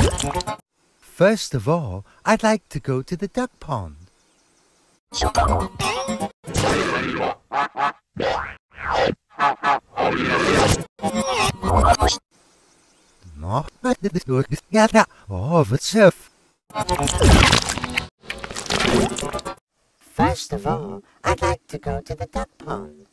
First of all, I'd like to go to the duck pond. No, First of all, I'd like to go to the duck pond.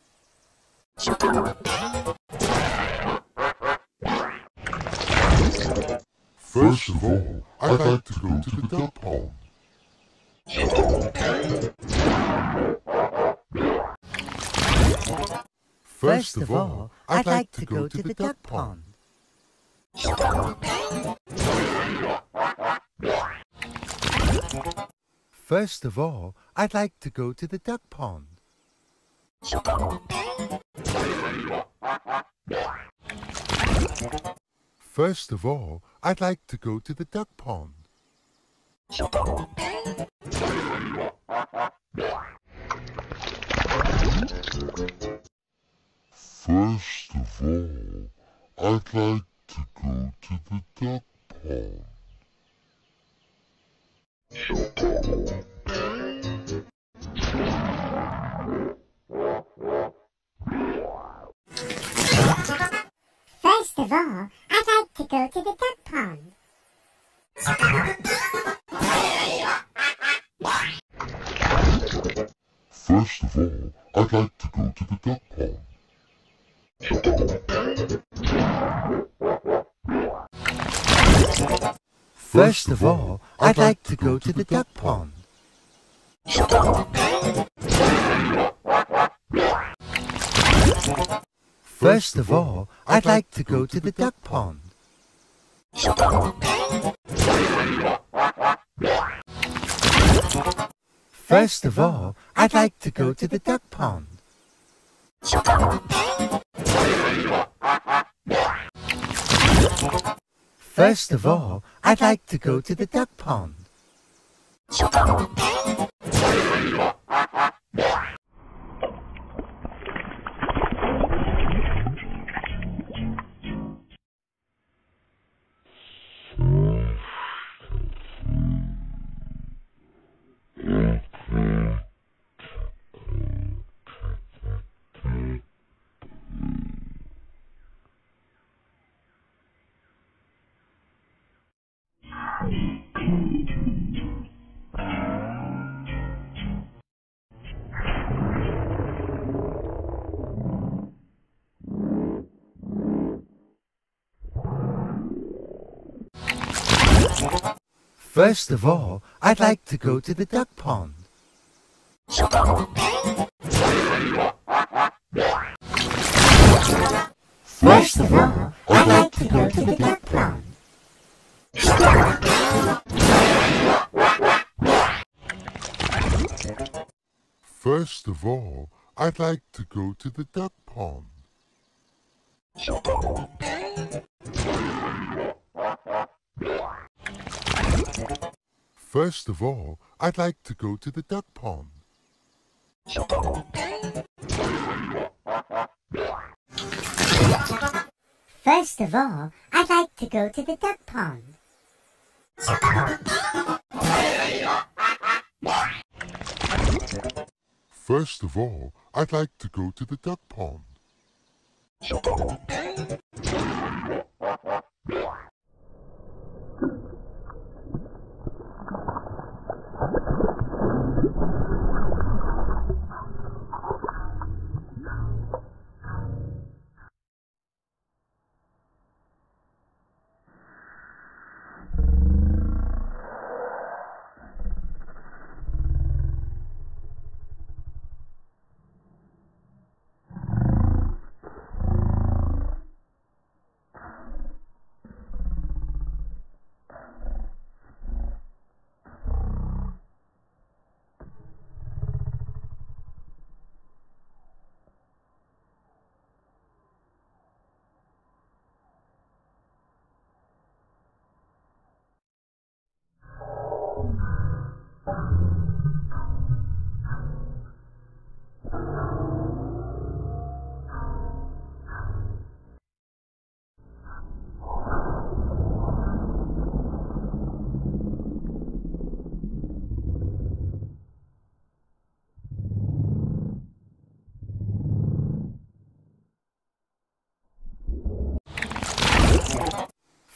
First of all, I'd like to go to the duck pond. First of all, I'd like to go to the duck pond. First of all, I'd like to go to the duck pond. First of all, I'd like to go to the duck pond. First of all, I'd like to go to the duck pond. First of all, I'd like to go to the duck pond. First of all, I'd like to go to the duck pond. First of all, I'd like to go to the duck pond. First of all, I'd like to go to the duck pond. First of all, I'd like to go to the duck pond. First of all, I'd like to go to the duck pond. First of all, I'd like to go to the duck pond. First of all, I'd like to go to the duck pond. First of all, I'd like to go to the duck pond. First of all, I'd like to go to the duck pond. First of all, I'd like to go to the duck pond. First of all, I'd like to go to the duck pond.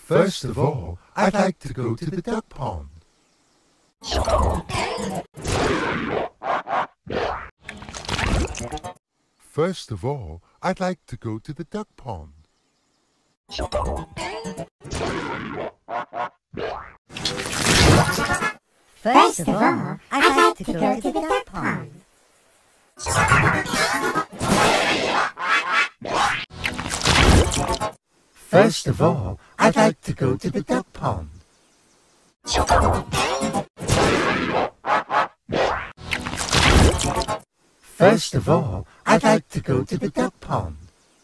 First of all, I'd like to go to the duck pond. First of all, I'd like to go to the duck pond. First of all, I'd like to go to the duck pond. First of all, I'd like to go to the duck pond. First of all, I'd like to go to the duck pond.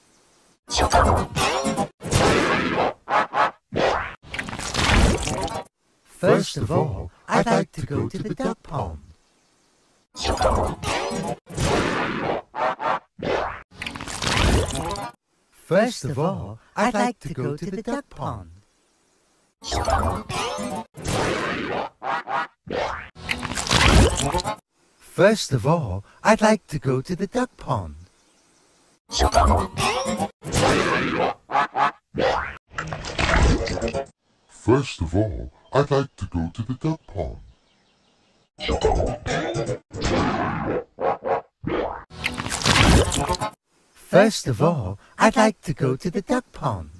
First of all, I'd like to go to the duck pond. First of all, I'd like to go to the duck pond. First of all, I'd like to go to the duck pond. First of all, I'd like to go to the duck pond. First of all, I'd like to go to the duck pond.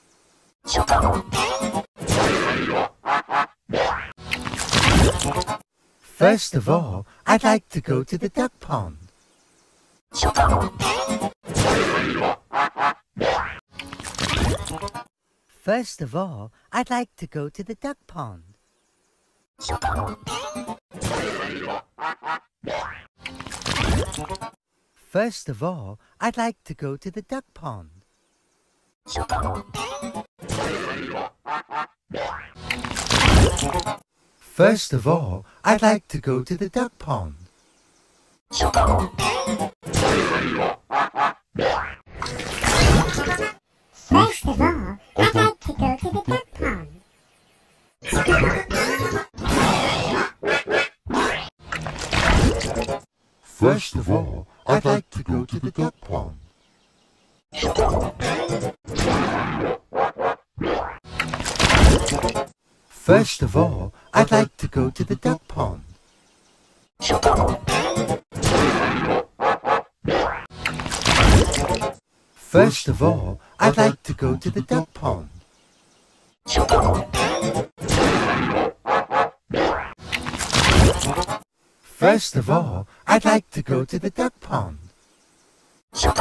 First of all, I'd like to go to the duck pond. First of all, I'd like to go to the duck pond. First of all, I'd like to go to the duck pond. First of all, I'd like to go to the duck pond. First of all, I'd like to go to the duck pond. First of all, I'd like to go to the duck pond. First of all, I'd like to go to the duck pond. First of all, I'd like to go to the duck pond. First of all, I'd like to go to the duck pond.